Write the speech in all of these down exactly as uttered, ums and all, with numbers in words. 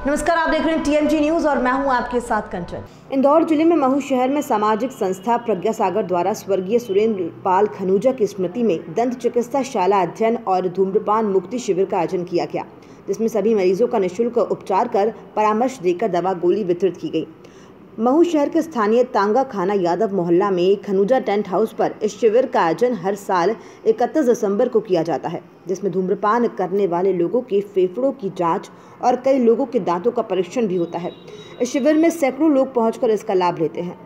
नमस्कार, आप देख रहे हैं टीएमजी न्यूज और मैं हूं आपके साथ कंचन। इंदौर जिले में महू शहर में सामाजिक संस्था प्रज्ञा सागर द्वारा स्वर्गीय सुरेंद्र पाल खनूजा की स्मृति में दंत चिकित्सा शाला अध्ययन और धूम्रपान मुक्ति शिविर का आयोजन किया गया, जिसमें सभी मरीजों का निःशुल्क उपचार कर परामर्श देकर दवा गोली वितरित की गई। महू शहर के स्थानीय तांगा खाना यादव मोहल्ला में खनूजा टेंट हाउस पर इस शिविर का आयोजन हर साल इकतीस दिसंबर को किया जाता है, जिसमें धूम्रपान करने वाले लोगों के फेफड़ों की जांच और कई लोगों के दांतों का परीक्षण भी होता है। इस शिविर में सैकड़ों लोग पहुंचकर इसका लाभ लेते हैं।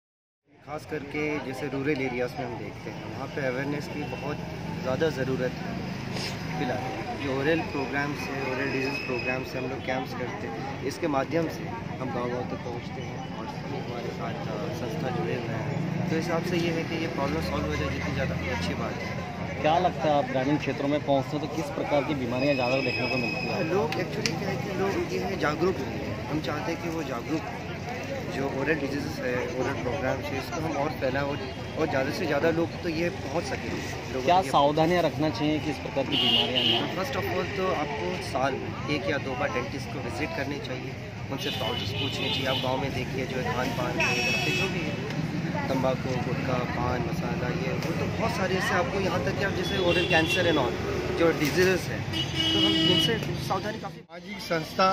खास करके जैसे रूरल एरियाज़ में हम देखते हैं, वहाँ पे अवेयरनेस की बहुत ज़्यादा ज़रूरत है। फिलहाल जो ओरल प्रोग्राम्स है, ओरल डिजीज़ प्रोग्राम्स से हम लोग कैंप्स करते हैं, इसके माध्यम से हम गाँव गाँव तक पहुँचते हैं और हमारे साथ संस्था जुड़े हुए हैं। तो हिसाब से ये है कि ये प्रॉब्लम सॉल्व हो जाए जितनी ज़्यादा अच्छी बात है। क्या लगता है, आप ग्रामीण क्षेत्रों में पहुँचते हो तो किस प्रकार की बीमारियाँ ज़्यादा देखने को मिलती हैं? लोग एक्चुअली क्या है कि लोग ये है जागरूक हैं। हम चाहते हैं कि वो जागरूक जो ओरल डिजीज़ है, ओरल प्रोग्राम्स है, इसको हम और फैलाएं और, और ज़्यादा से ज़्यादा लोग तो ये पहुंच सकें। क्या सावधानियां रखना चाहिए कि इस प्रकार की बीमारियां ना? फर्स्ट ऑफ ऑल तो आपको साल में एक या दो बार डेंटिस्ट को विजिट करनी चाहिए, उनसे प्रॉब्लम्स पूछनी चाहिए। आप गांव में देखिए जो खान पान जो भी है, तंबाकू, गुटखा, पान मसाला, ये वो तो बहुत सारे ऐसे आपको यहाँ तक कि आप जैसे ओरल कैंसर एंड ऑल जो डिजीज़ है, तो हम इनसे सावधानी काफ़ी। सामाजिक संस्था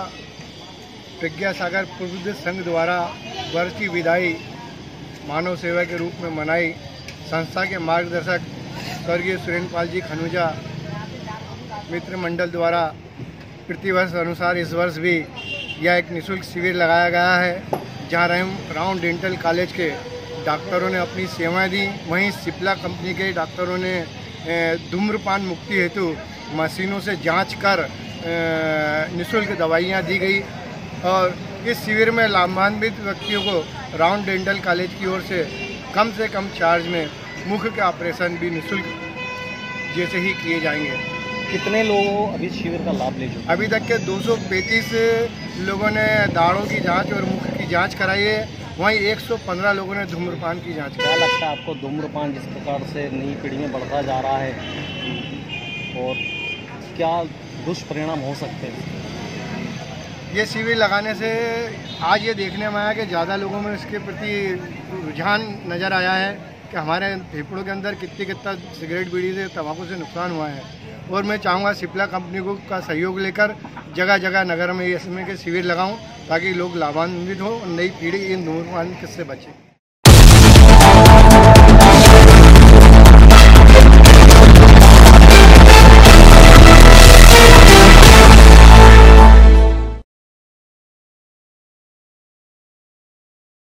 प्रज्ञा सागर प्रबुद्ध संघ द्वारा वर्ष की विदाई मानव सेवा के रूप में मनाई। संस्था के मार्गदर्शक स्वर्गीय सुरेंद्र पाल जी खनूजा मित्र मंडल द्वारा प्रतिवर्ष अनुसार इस वर्ष भी यह एक निःशुल्क शिविर लगाया गया है, जहां राउंड डेंटल कॉलेज के डॉक्टरों ने अपनी सेवाएं दी। वहीं सिप्ला कंपनी के डॉक्टरों ने धूम्रपान मुक्ति हेतु मशीनों से जांच कर निःशुल्क दवाइयां दी गई और इस शिविर में लाभान्वित व्यक्तियों को राउंड डेंटल कॉलेज की ओर से कम से कम चार्ज में मुख के ऑपरेशन भी निःशुल्क जैसे ही किए जाएंगे। कितने लोग अभी शिविर का लाभ ले चुके? अभी तक के दो सौ पैंतीस लोगों ने दाढ़ों की जांच और मुख की जांच कराई है, वहीं एक सौ पंद्रह लोगों ने धूम्रपान की जांच कराई। क्या लगता है आपको, धूम्रपान जिस प्रकार से नई पीढ़ी में बढ़ता जा रहा है और क्या दुष्परिणाम हो सकते हैं? ये शिविर लगाने से आज ये देखने में आया कि ज़्यादा लोगों में इसके प्रति रुझान नज़र आया है कि हमारे फेफड़ों के अंदर कितनी कितना सिगरेट बीड़ी से तंबाकू से नुकसान हुआ है। और मैं चाहूँगा सिप्ला कंपनी को का सहयोग लेकर जगह जगह नगर में इसमें के शिविर लगाऊं ताकि लोग लाभान्वित हों और नई पीढ़ी इन धूम्रपान से बचे।